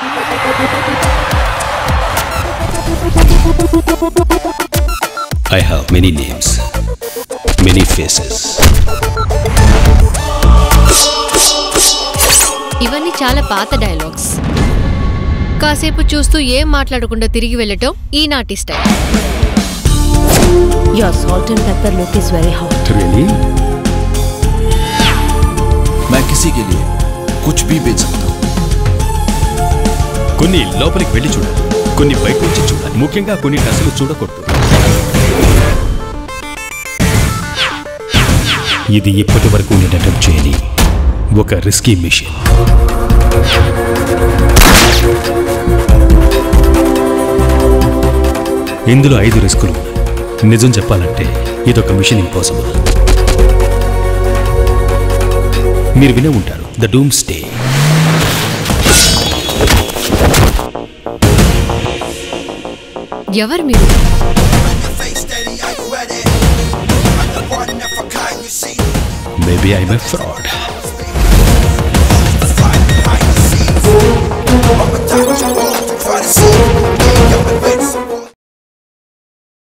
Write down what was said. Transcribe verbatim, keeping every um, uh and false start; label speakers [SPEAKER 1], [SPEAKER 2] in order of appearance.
[SPEAKER 1] I have many names, many faces.
[SPEAKER 2] ఇవన్నీ చాలా పాత డైలాగ్స్. కాసేపు చూస్తూ ఏం మాట్లాడకుండా తిరిగి వెళ్ళటం ఈనాటి style.
[SPEAKER 3] Your salt and pepper look is very hot.
[SPEAKER 1] Really?
[SPEAKER 4] मैं किसी के लिए कुछ भी बेच सकता हूँ.
[SPEAKER 1] కొన్ని లోపలికి వెళ్ళి చూడాలి, కొన్ని బయట నుంచి చూడాలి, ముఖ్యంగా కొన్ని అసలు చూడకూడదు. ఇది ఇప్పటి వరకు నేను అటెంప్ట్ చేయని ఒక రిస్కీ మిషన్. ఇందులో ఐదు రిస్కులు ఉన్నాయి. నిజం చెప్పాలంటే ఇదొక మిషన్ ఇంపాసిబుల్. మీరు వినే ఉంటారు, ద డూమ్ స్టే.
[SPEAKER 2] ఎవరు మీరు?
[SPEAKER 1] Maybe I'm a fraud.